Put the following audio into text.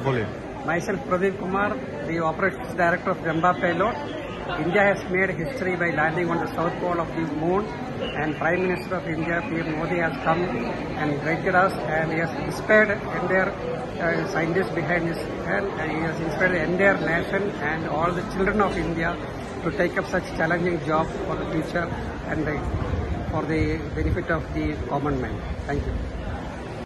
बोलिए। Myself Pradeep Kumar, the Operations Director of Jamba Payload. India has made history by landing on the south pole of the moon, and Prime Minister of India, PM Modi, has come and greeted us, and he has inspired entire scientists behind his hand, and he has inspired the entire nation and all the children of India to take up such challenging job for the future and for the benefit of the common man. Thank you.